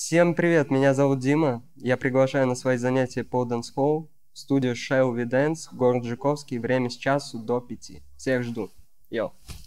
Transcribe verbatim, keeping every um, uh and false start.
Всем привет, меня зовут Дима. Я приглашаю на свои занятия по дэнс-холл в студию Shall We Dance, город Жуковский, время с часу до пяти. Всех жду. Йо.